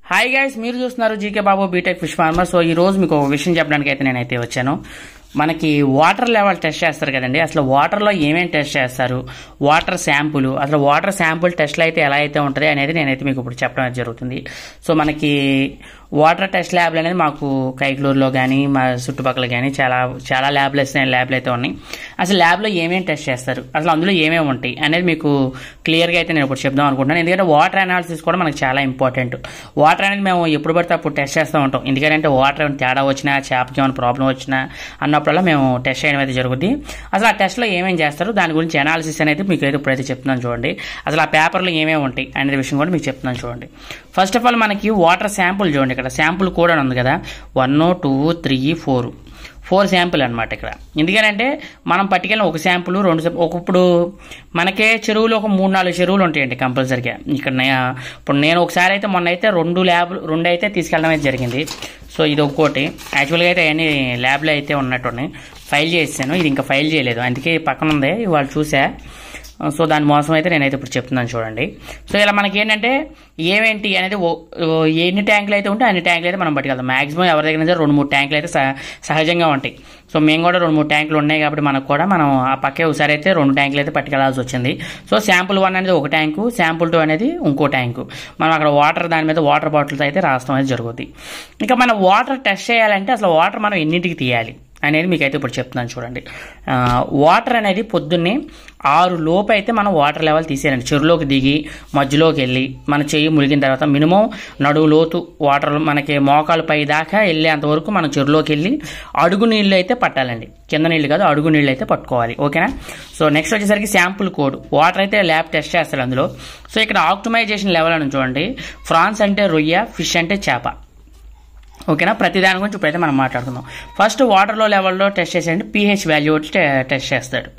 Hi guys, మీరు చూస్తున్నారు GK Babu BTech fish farmer. So ఈ రోజు మీకు ఒక విషయం చెప్పడానికి అయితే నేనైతే వచ్చాను. మనకి వాటర్ లెవెల్ టెస్ట్ చేస్తారు కదండి, అసలు వాటర్లో ఏమేమి టెస్ట్ చేస్తారు, వాటర్ శాంపుల్, అసలు వాటర్ శాంపుల్ టెస్ట్లు అయితే ఎలా అయితే ఉంటుంది అనేది నేనైతే మీకు ఇప్పుడు చెప్పడం జరుగుతుంది. సో మనకి వాటర్ టెస్ట్ ల్యాబ్లు అనేది మాకు కైక్లూరులో కానీ మా చుట్టుపక్కల కానీ చాలా ల్యాబ్లు అయితే ఉన్నాయి. అసలు ల్యాబ్లో ఏమేమి టెస్ట్ చేస్తారు, అసలు అందులో ఏమేమి ఉంటాయి అనేది మీకు క్లియర్గా అయితే నేను ఇప్పుడు చెప్దాం అనుకుంటున్నాను. ఎందుకంటే వాటర్ అనాలిసిస్ కూడా మనకు చాలా ఇంపార్టెంట్. వాటర్ అనేది మేము ఎప్పుడు పడితే అప్పుడు టెస్ట్ చేస్తూ ఉంటాం. ఎందుకంటే వాటర్ ఏమైనా తేడా వచ్చినా, చేపకి ఏమైనా ప్రాబ్లం వచ్చినా అన్నప్పుడల్లా మేము టెస్ట్ చేయడం అయితే జరుగుతుంది. అసలు ఆ టెస్ట్లో ఏమేమి చేస్తారు దాని గురించి అనాలిసిస్ అనేది మీకు అయితే ఇప్పుడైతే చెప్తున్నాను చూడండి. అసలు ఆ పేపర్లో ఏమేమి ఉంటాయి అనే విషయం కూడా మీకు చెప్తున్నాను చూడండి. ఫస్ట్ ఆఫ్ ఆల్ మనకి వాటర్ శాంపుల్ చూడండి, ఇక్కడ శాంపుల్ కూడా ఉంది కదా, 1 2 3 4 శాంపుల్ అనమాట ఇక్కడ. ఎందుకంటే మనం పట్టుకెళ్ళిన ఒక శాంపుల్, ఇప్పుడు మనకే చెరువులు ఒక 3-4 చెరువులు ఉంటాయండి కంపల్సరీగా. ఇక్కడ ఇప్పుడు నేను ఒకసారి అయితే మొన్న అయితే రెండు అయితే తీసుకెళ్ళడం అయితే జరిగింది. సో ఇది ఒక్కోటి యాక్చువల్గా అయితే అన్ని ల్యాబ్లో అయితే ఉన్నట్టున్నాయి. ఫైల్ చేసాను, ఇది ఇంకా ఫైల్ చేయలేదు, అందుకే పక్కన ఉంది, ఇవాళ చూసా. సో దాని మోసం అయితే నేనైతే ఇప్పుడు చెప్తున్నాను చూడండి. సో ఇలా మనకి ఏంటంటే ఏమేంటి అనేది ఎన్ని ట్యాంకులు అయితే ఉంటే అన్ని ట్యాంకులు అయితే మనం పట్టుకెళ్తాం. మాక్సిమం ఎవరి దగ్గర సరే 2-3 ట్యాంకులు అయితే సహజంగా ఉంటాయి. సో మేము కూడా 2-3 ట్యాంకులు ఉన్నాయి కాబట్టి మనకు కూడా మనం ఆ పక్కే ఒకసారి అయితే 2 ట్యాంకులు అయితే పట్టుకెళ్లాల్సి వచ్చింది. సో శాంపుల్ 1 అనేది ఒక ట్యాంకు, శాంపుల్ 2 అనేది ఇంకో ట్యాంకు. మనం అక్కడ దాని మీద వాటర్ బాటిల్స్ అయితే రాస్తాం అయితే జరుగుతుంది. ఇంకా మనం వాటర్ టెస్ట్ చేయాలంటే అసలు వాటర్ మనం ఎన్నింటికి తీయాలి అనేది మీకైతే ఇప్పుడు చెప్తున్నాను చూడండి. వాటర్ అనేది పొద్దున్నే 6 లోపు అయితే మనం వాటర్ లెవెల్ తీసేయాలండి. చెరువులోకి దిగి మధ్యలోకి వెళ్ళి మన చెయ్యి మునిగిన తర్వాత మినిమం నడువు లోతు వాటర్ మనకి మోకాలు పై దాకా వెళ్ళేంత వరకు మనం చెరువులోకి వెళ్ళి అడుగు నీళ్ళు అయితే పట్టాలండి. కింద నీళ్ళు కాదు, అడుగు నీళ్ళు అయితే పట్టుకోవాలి. ఓకేనా? సో నెక్స్ట్ వచ్చేసరికి శాంపుల్ కోడ్. వాటర్ అయితే ల్యాబ్ టెస్ట్ చేస్తారు అందులో. సో ఇక్కడ ఆప్టిమైజేషన్ లెవెల్ అని చూడండి. ఫ్రాన్స్ అంటే రొయ్య, ఫిష్ అంటే చేప. ఓకేనా? ప్రతి దాని గురించి ఇప్పుడైతే మనం మాట్లాడుకుందాం. ఫస్ట్ వాటర్లో లెవెల్లో టెస్ట్ చేసేయండి, pH వాల్యూ టెస్ట్ చేస్తాడు.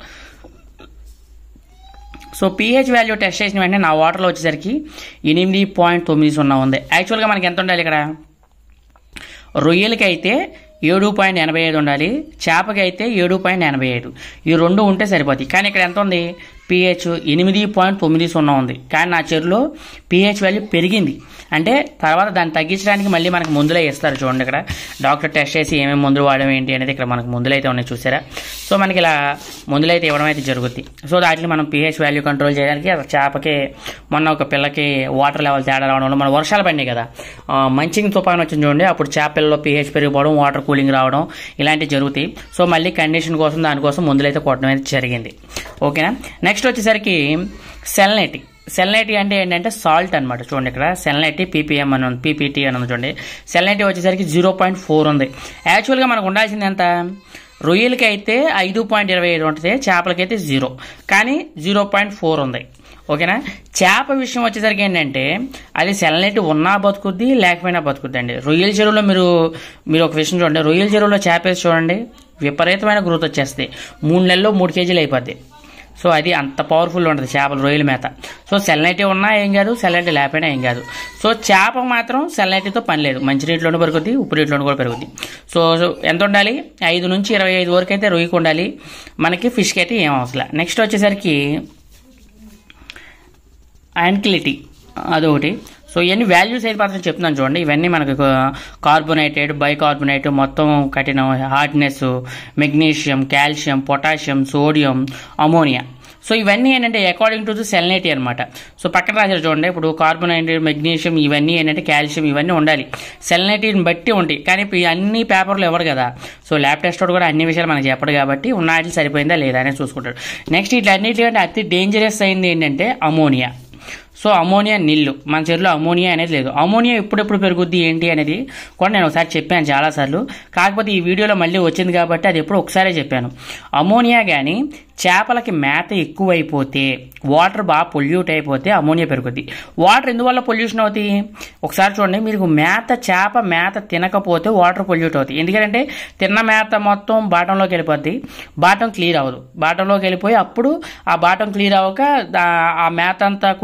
సో pH వాల్యూ టెస్ట్ చేసిన వెంటనే నా వాటర్లో వచ్చేసరికి 8.90 ఉంది. యాక్చువల్గా మనకి ఎంత ఉండాలి ఇక్కడ? రొయ్యలకి అయితే 7.85 ఉండాలి, చేపకి అయితే 7.85. ఈ రెండు ఉంటే సరిపోతాయి. కానీ ఇక్కడ ఎంత ఉంది? pH 8.90 ఉంది. కానీ నా చెరువులో pH వాల్యూ పెరిగింది. అంటే తర్వాత దాన్ని తగ్గించడానికి మళ్ళీ మనకు మందులే ఇస్తారు చూడండి. ఇక్కడ డాక్టర్ టెస్ట్ చేసి ఏమేమి మందులు వాడడం ఏంటి అనేది ఇక్కడ మనకు మందులు అయితే ఉన్నాయి చూసారా. సో మనకి ఇలా మందులు అయితే ఇవ్వడం అయితే జరుగుతుంది. సో వాటిని మనం pH వాల్యూ కంట్రోల్ చేయడానికి చేపకి మొన్న ఒక పిల్లకి వాటర్ లెవెల్ తేడా రావడం వల్ల మన వర్షాలు పడినాయి కదా, మంచిగా తుఫాను వచ్చింది చూడండి, అప్పుడు చేపల్లో pH పెరిగిపోవడం, వాటర్ కూలింగ్ రావడం ఇలాంటివి జరుగుతాయి. సో మళ్ళీ కండిషన్ కోసం దానికోసం మందులు అయితే కొట్టడం అయితే జరిగింది. ఓకేనా? నెక్స్ట్ వచ్చేసరికి సెలనైటీ అంటే ఏంటంటే సాల్ట్ అనమాట. చూడండి ఇక్కడ సెలనైటీ PPM అని ఉంది, PPT అని ఉంది చూడండి. సెలనైటీ వచ్చేసరికి 0.4 ఉంది. యాక్చువల్గా మనకు ఉండాల్సింది ఎంత? రొయ్యలకి అయితే 5.25 ఉంటుంది, చేపలకైతే 0, కానీ 0.4 ఉంది. ఓకేనా? చేప విషయం వచ్చేసరికి ఏంటంటే అది సెలనైటీ ఉన్నా బతుకుద్ది, లేకపోయినా బతుకుద్ది అండి. రొయ్యల చెరువులో మీరు ఒక విషయం చూడండి, రొయ్యల చెరువులో చేప వేసి చూడండి, విపరీతమైన గ్రోత్ వచ్చేస్తాయి. 3 నెలల్లో 3 కేజీలు అయిపోద్ది. సో అది అంత పవర్ఫుల్ ఉంటుంది చేపలు, రొయ్యల మేత. సో సెలనైటీ ఉన్నా ఏం కాదు, సెలనైటీ లేకపోయినా ఏం కాదు. సో చేప మాత్రం సెలనైటీతో పని లేదు, మంచినీటిలోనూ పెరుగుద్ది, ఉప్పు నీటిలోనూ కూడా పెరుగుద్ది. సో ఎంత ఉండాలి? 5 నుంచి 25 వరకు అయితే రొయ్యకు ఉండాలి. మనకి ఫిష్కి అయితే ఏం అవసరం. నెక్స్ట్ వచ్చేసరికి యాంక్లిటీ అదొకటి. సో ఇవన్నీ వాల్యూస్ అయితే మాత్రం చెప్తున్నాను చూడండి. ఇవన్నీ మనకు కార్బోనేటెడ్, బైకార్బోనేట్, మొత్తం కఠినం, hardness, magnesium, calcium, potassium, sodium, ammonia. So ఇవన్నీ ఏంటంటే అకార్డింగ్ టు ది సెలనైటీ అనమాట. సో పక్కన రాశారు చూడండి, ఇప్పుడు కార్బోనేటెడ్, మెగ్నీషియం ఇవన్నీ ఏంటంటే కాల్షియం ఇవన్నీ ఉండాలి, సెలనైటీని బట్టి ఉంటాయి. కానీ అన్ని పేపర్లు ఇవ్వరు కదా. సో ల్యాబ్ టెస్ట్ కూడా అన్ని విషయాలు మనకి చెప్పడు కాబట్టి ఉన్న వాటికి సరిపోయిందా లేదా అనేది చూసుకుంటాడు. నెక్స్ట్ ఇట్లన్నిటికంటే అతి డేంజరస్ అయింది ఏంటంటే అమోనియా. సో అమోనియా నీళ్ళు, మన చెరువులో అమోనియా అనేది లేదు. అమోనియా ఎప్పుడెప్పుడు పెరుగుద్ది ఏంటి అనేది కూడా నేను ఒకసారి చెప్పాను చాలాసార్లు. కాకపోతే ఈ వీడియోలో మళ్ళీ వచ్చింది కాబట్టి అది ఎప్పుడు ఒకసారే చెప్పాను. అమోనియా కానీ చేపలకి మేత ఎక్కువైపోతే, వాటర్ బాగా పొల్యూట్ అయిపోతే అమోనియా పెరుగుద్ది. వాటర్ ఎందువల్ల పొల్యూషన్ అవుతాయి? ఒకసారి చూడండి, మీకు చేప మేత తినకపోతే వాటర్ పొల్యూట్ అవుతాయి. ఎందుకంటే తిన్న మేత మొత్తం బాటంలోకి వెళ్ళిపోద్ది, బాటం క్లియర్ అవ్వదు. బాటంలోకి వెళ్ళిపోయి అప్పుడు ఆ బాటం క్లియర్ అవ్వక ఆ మేత అంతా కుళ్ళిపోయి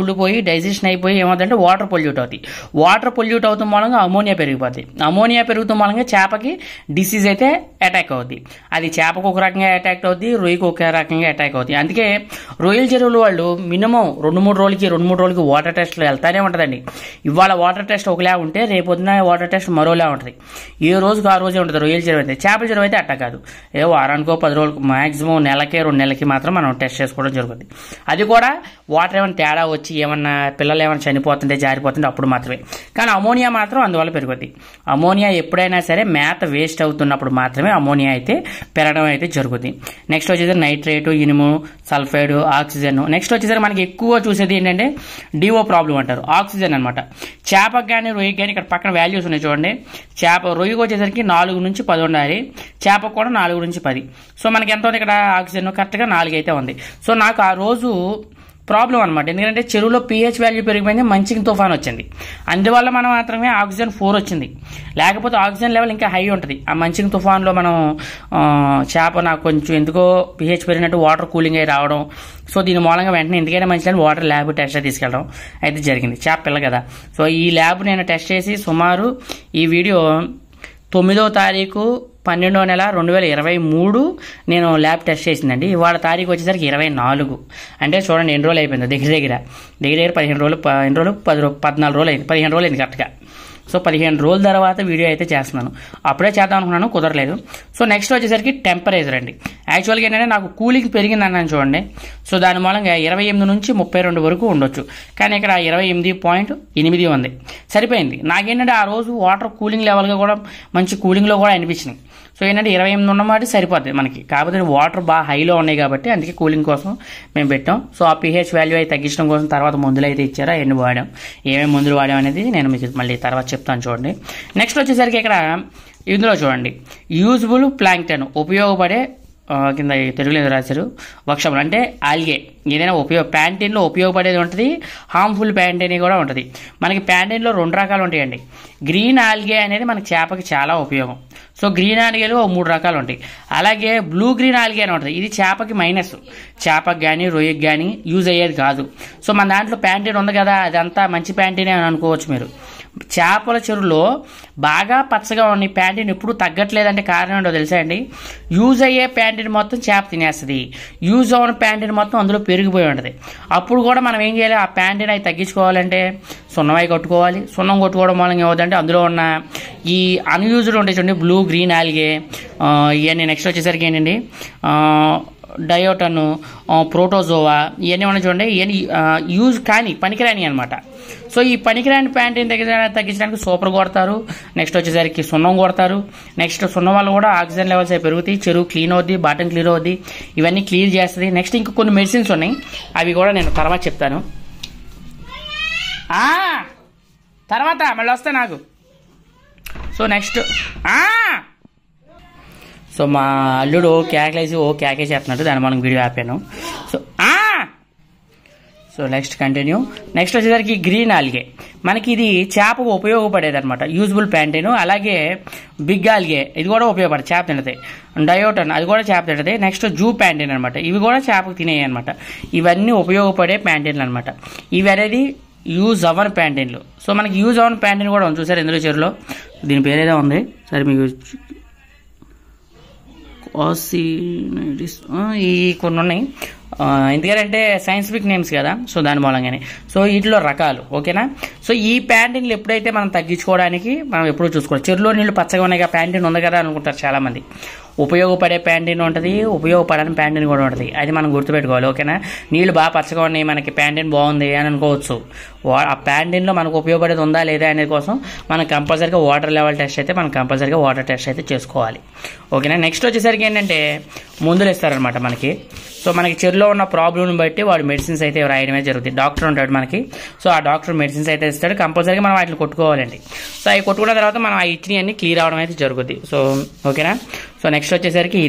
డైజెషన్ అయిపోయి ఏమవుతుందంటే వాటర్ పొల్యూట్ అవుతాయి. వాటర్ పొల్యూట్ అవుతున్న మూలంగా అమోనియా పెరిగిపోద్ది. అమోనియా పెరుగుతున్న మూలంగా చేపకి డిసీజ్ అయితే అటాక్ అవుద్ది. అది చేపకు ఒక రకంగా అటాక్ అవుద్ది, రొయ్యకు ఒక రకంగా అటాక్ అవుద్ది. అందుకే రొయ్యల చెరువులు వాళ్ళు మినిమం 2-3 రోజులకి వాటర్ టెస్ట్లు వెళ్తానే ఉంటుందండి. ఇవాళ వాటర్ టెస్ట్ ఒకలా ఉంటే రేపొద్దున వాటర్ టెస్ట్ మరోలా ఉంటుంది. ఏ రోజుకి ఆ రోజే ఉంటుంది రొయ్యల చెరువు అయితే. చేపల చెరువు అయితే అట్టా కాదు, వారానికో 10 రోజులకు మాక్సిమం నెలకే 2 నెలలకి మాత్రం మనం టెస్ట్ చేసుకోవడం జరుగుతుంది. అది కూడా వాటర్ ఏమైనా తేడా వచ్చి ఏమన్నా పిల్లలు ఏమైనా చనిపోతుంటే జారిపోతుంటే అప్పుడు మాత్రమే. కానీ అమోనియా మాత్రం అందువల్ల పెరుగుద్ది. అమోనియా ఎప్పుడైనా సరే మేత వేస్ట్ అవుతున్నప్పుడు మాత్రమే అమోనియా అయితే పెరగడం అయితే జరుగుతుంది. నెక్స్ట్ వచ్చేసరికి నైట్రేటు, ఇనుము, సల్ఫైడ్, ఆక్సిజన్. నెక్స్ట్ వచ్చేసరికి మనకి ఎక్కువ చూసేది ఏంటంటే డిఓ ప్రాబ్లం అంటారు, ఆక్సిజన్ అనమాట. చేపకు కానీ రొయ్యకి కానీ ఇక్కడ పక్కన వాల్యూస్ ఉన్నాయి చూడండి. రొయ్యకు వచ్చేసరికి 4 నుంచి 10 ఉండాలి, చేపకు కూడా 4 నుంచి 10. సో మనకి ఎంత ఉంది ఇక్కడ ఆక్సిజన్? కరెక్ట్గా 4 అయితే ఉంది. సో నాకు ఆ రోజు ప్రాబ్లం అనమాట. ఎందుకంటే చెరువులో pH వాల్యూ పెరిగిపోయింది, మంచిగా తుఫాన్ వచ్చింది. అందువల్ల మనం మాత్రమే ఆక్సిజన్ 4 వచ్చింది. లేకపోతే ఆక్సిజన్ లెవెల్ ఇంకా హై ఉంటుంది. ఆ మంచిగా తుఫాన్లో మనం చేప నాకు కొంచెం ఎందుకో pH పెరిగినట్టు వాటర్ కూలింగ్ అయి రావడం. సో దీని మూలంగా వెంటనే ఎందుకైనా మంచిదని వాటర్ ల్యాబ్ టెస్ట్ తీసుకెళ్ళడం అయితే జరిగింది. చేప పిల్ల కదా. సో ఈ ల్యాబ్ నేను టెస్ట్ చేసి సుమారు ఈ వీడియో 9వ తారీఖు 12వ నెల 2023 నేను ల్యాబ్ టెస్ట్ చేసిందండి. ఇవాళ తారీఖు వచ్చేసరికి 24. అంటే చూడండి ఎన్ని రోజులు అయిపోయిందో. దగ్గర 15 రోజులు 14 రోజులు అయింది, 15 రోజులు అయింది కరెక్ట్గా. సో 15 రోజుల తర్వాత వీడియో అయితే చేస్తున్నాను. అప్పుడే చేద్దాం అనుకున్నాను, కుదరలేదు. సో నెక్స్ట్ వచ్చేసరికి టెంపరేచర్ అండి. యాక్చువల్గా ఏంటంటే నాకు కూలింగ్ పెరిగింది అన్నాను చూడండి. సో దాని మూలంగా 28 నుంచి 32 వరకు ఉండొచ్చు. కానీ ఇక్కడ 28.8 ఉంది, సరిపోయింది. నాకేంటంటే ఆ రోజు వాటర్ కూలింగ్ లెవెల్గా కూడా మంచి కూలింగ్లో కూడా అనిపించినాయి. సో ఏంటంటే 28 ఉన్నమాట సరిపోద్ది మనకి. కాకపోతే వాటర్ బాగా హైలో ఉన్నాయి కాబట్టి అందుకే కూలింగ్ కోసం మేము పెట్టాం. సో ఆ pH వాల్యూ అయితే తగ్గించడం కోసం తర్వాత మందులు అయితే ఇచ్చారా, ఎన్ని వాడాం, ఏమేమి మందులు వాడాం అనేది నేను మీకు మళ్ళీ తర్వాత చెప్తాను చూడండి. నెక్స్ట్ వచ్చేసరికి ఇక్కడ ఇందులో చూడండి యూజ్బుల్ ప్లాంక్టన్, ఉపయోగపడే కింద తెలుగులో రాశారు వృక్షములు అంటే ఆల్గే. ఏదైనా ప్యాంటీన్లో ఉపయోగపడేది ఉంటుంది, హార్మ్ఫుల్ ప్యాంటీన్ కూడా ఉంటుంది. మనకి ప్యాంటీన్లో 2 రకాలు ఉంటాయండి. గ్రీన్ ఆల్గే అనేది మనకి చేపకి చాలా ఉపయోగం. సో గ్రీన్ ఆల్గేలు 3 రకాలు ఉంటాయి. అలాగే బ్లూ గ్రీన్ ఆల్గే అని ఉంటుంది, ఇది చేపకి మైనస్. చేపకి కానీ రొయ్యకి కానీ యూజ్ అయ్యేది కాదు. సో మన దాంట్లో ప్యాంటీన్ ఉంది కదా, అదంతా మంచి ప్యాంటీనే అని అనుకోవచ్చు మీరు. చేపల చెరువులో బాగా పచ్చగా ఉన్న ప్యాంటీన్ ఎప్పుడు తగ్గట్లేదంటే కారణం ఏంటో తెలుసా అండి? యూజ్ అయ్యే ప్యాంటీన్ మొత్తం చేప తినేస్తుంది, యూజ్ అవ్వని ప్యాంటీన్ మొత్తం అందులో పెరిగిపోయి ఉంటుంది. అప్పుడు కూడా మనం ఏం చేయాలి, ఆ ప్యాంటీన్ అవి తగ్గించుకోవాలంటే సున్నమై కొట్టుకోవాలి. సున్నం కొట్టుకోవడం మూలంగా ఏమవుతుందంటే అందులో ఉన్న ఈ అన్యూజ్డ్ ఉంటాయి చూడండి, బ్లూ గ్రీన్ ఆల్గే ఇవన్నీ. నెక్స్ట్ వచ్చేసరికి ఏంటండి డయోటన్, ప్రోటోజోవా ఇవన్నీ ఉన్నాయి చూడండి. ఇవన్నీ యూజ్ కానీ పనికిరాని అనమాట. సో ఈ పనికిరాని ప్యాంటీన్ తగ్గించడానికి సూపర్ కొడతారు. నెక్స్ట్ వచ్చేసరికి సున్నం కొడతారు. నెక్స్ట్ సున్నం వల్ల కూడా ఆక్సిజన్ లెవెల్స్ అవి పెరుగుతాయి, చెరువు క్లీన్ అవుద్ది, బాటం క్లీన్ అవుద్ది, ఇవన్నీ క్లియర్ చేస్తుంది. నెక్స్ట్ ఇంకా కొన్ని మెడిసిన్స్ ఉన్నాయి, అవి కూడా నేను తర్వాత చెప్తాను. తర్వాత మళ్ళీ వస్తా నాకు. సో నెక్స్ట్ సో మా అల్లుడు కేకలేసి కేకే చేస్తున్నాడు, దాన్ని మనం వీడియో ఆపాను. So next continue. నెక్స్ట్ వచ్చేసరికి గ్రీన్ ఆల్గే, మనకి ఇది చేపకు ఉపయోగపడేది అనమాట, యూజ్బుల్ ప్యాంటీన్. అలాగే బిగ్ ఆల్గే, ఇది కూడా ఉపయోగపడేది, చేప తింటది. డయోటన్, అది కూడా చేప తింటది. నెక్స్ట్ జూ ప్యాంటీన్ అనమాట, ఇవి కూడా చేపకు తినేవి అనమాట. ఇవన్నీ ఉపయోగపడే ప్యాంటీన్లు అనమాట. ఇవి అనేది యూజ్ అవ్వని ప్యాంటీన్లు. సో మనకి యూజ్ అవ్వని ప్యాంటీన్ కూడా ఉంది చూసారు ఇందులో చెరువులో. దీని పేరు ఏదో ఉంది, సరే మీకు ఈ కొన్ని ఉన్నాయి. ఎందుకంటే సైంటిఫిక్ నేమ్స్ కదా, సో దాని మూలంగానే. సో వీటిలో రకాలు ఓకేనా. సో ఈ ప్యాంటీన్లు ఎప్పుడైతే మనం తగ్గించుకోవడానికి మనం ఎప్పుడూ చూసుకోవాలి. చెరువులో నీళ్ళు పచ్చగా ఉన్నాయి, ప్యాంటీన్ ఉంది కదా అనుకుంటారు చాలామంది. ఉపయోగపడే ప్యాంటీన్ ఉంటుంది, ఉపయోగపడని ప్యాంటీన్ కూడా ఉంటుంది, అది మనం గుర్తుపెట్టుకోవాలి ఓకేనా. నీళ్ళు బాగా పచ్చగా ఉన్నాయి, మనకి ప్యాంటీన్ బాగుంది అని అనుకోవచ్చు. ఆ ప్యాంటీన్లో మనకు ఉపయోగపడేది ఉందా లేదా అనేది కోసం మనం కంపల్సరీగా వాటర్ లెవెల్ టెస్ట్ అయితే మనం కంపల్సరీగా వాటర్ టెస్ట్ అయితే చేసుకోవాలి ఓకేనా. నెక్స్ట్ వచ్చేసరికి ఏంటంటే మందులు ఇస్తారనమాట మనకి. సో మనకి చెరువులో ఉన్న ప్రాబ్లమ్ని బట్టి వాడు మెడిసిన్స్ అయితే రాయడమే జరుగుతుంది. డాక్టర్ ఉంటాడు మనకి, సో ఆ డాక్టర్ మెడిసిన్స్ అయితే ఇస్తాడు, కంపల్సరీగా మనం వాటిని కొట్టుకోవాలండి. సో అవి కొట్టుకున్న తర్వాత మనం ఆ ఇచ్చినవి అన్ని క్లియర్ అవడం అయితే జరుగుతుంది. సో ఓకేనా. సో నెక్స్ట్ వచ్చేసరికి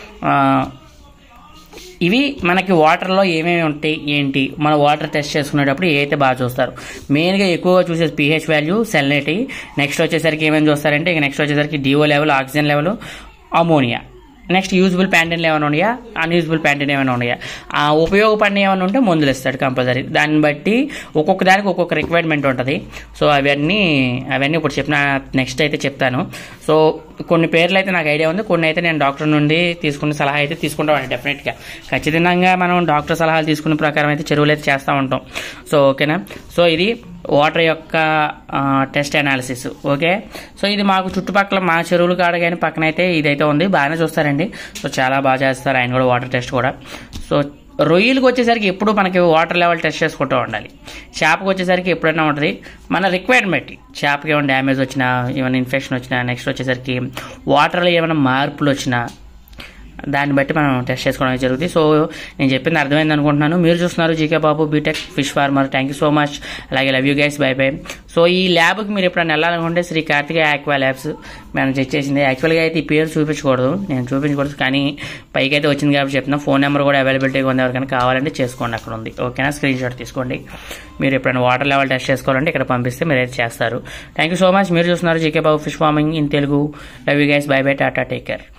ఇవి మనకి వాటర్లో ఏమేమి ఉంటాయి ఏంటి, మన వాటర్ టెస్ట్ చేసుకునేటప్పుడు ఏదైతే బాగా చూస్తారు. మెయిన్గా ఎక్కువగా చూసేది pH వాల్యూ, సెలనిటీ. నెక్స్ట్ వచ్చేసరికి ఏమేమి చూస్తారంటే నెక్స్ట్ వచ్చేసరికి DO level, oxygen level, ammonia. Next usable ప్యాంటీన్లు ఏమైనా ఉన్నాయా, అన్యూజబుల్ ప్యాంటీన్ ఏమైనా ఉన్నాయా, ఉపయోగపడిన ఏమైనా ఉంటే మందులు ఇస్తాడు కంపల్సరీ. దాన్ని బట్టి ఒక్కొక్క దానికి ఒక్కొక్క రిక్వైర్మెంట్ ఉంటుంది. సో అవన్నీ ఇప్పుడు చెప్పిన నెక్స్ట్ అయితే చెప్తాను. సో కొన్ని పేర్లు అయితే నాకు ఐడియా ఉంది, కొన్ని అయితే నేను డాక్టర్ నుండి తీసుకున్న సలహా అయితే తీసుకుంటామండి. డెఫినెట్గా ఖచ్చితంగా మనం డాక్టర్ సలహాలు తీసుకున్న ప్రకారం అయితే చెరువులు అయితే చేస్తూ ఉంటాం. సో ఓకేనా. సో ఇది వాటర్ యొక్క టెస్ట్ అనాలిసిస్. ఓకే. సో ఇది మాకు చుట్టుపక్కల మా చెరువులు కాడ కానీ పక్కన అయితే ఇదైతే ఉంది, బాగానే చూస్తారండి. సో చాలా బాగా చేస్తారు ఆయన కూడా వాటర్ టెస్ట్ కూడా. సో రొయ్యలకు వచ్చేసరికి ఎప్పుడు మనకి వాటర్ లెవెల్ టెస్ట్ చేసుకుంటూ ఉండాలి. చేపకు వచ్చేసరికి ఎప్పుడైనా ఉంటుంది మన రిక్వైర్మెంట్. చేపకి ఏమైనా డ్యామేజ్ వచ్చినా, ఏమైనా ఇన్ఫెక్షన్ వచ్చినా, నెక్స్ట్ వచ్చేసరికి వాటర్లో ఏమైనా మార్పులు వచ్చినా దాన్ని బట్టి మనం టెస్ట్ చేసుకోవడం జరుగుతుంది. సో నేను చెప్పింది అర్థమైంది అనుకుంటున్నాను. మీరు చూస్తున్నారు GK Babu BTech fish farmer. Thank you so much. అలాగే love you guys. Bye bye. So ఈ ల్యాబ్కి మీరు ఎప్పుడైనా వెళ్ళాలనుకుంటే శ్రీ కార్తికేయ ఆక్వా ల్యాబ్స్ మనం చెక్ చేసింది. యాక్చువల్గా అయితే ఈ పేరు చూపించకూడదు, నేను చూపించకూడదు, కానీ పైకి అయితే వచ్చింది కాబట్టి చెప్తున్నా. ఫోన్ నెంబర్ కూడా అవైలబిలిటీగా ఉంది, ఎవరికైనా కావాలంటే చేసుకోండి, అక్కడ ఉంది. ఓకేనా. స్క్రీన్ షాట్ తీసుకోండి. మీరు ఎప్పుడైనా వాటర్ లెవెల్ టెస్ట్ చేసుకోవాలంటే ఇక్కడ పంపిస్తే మీరు అయితే చేస్తారు. Thank you so much. మీరు చూస్తున్నారు GK Babu fish farming in Telugu. Love you guys. Bye bye. Tata. Take care.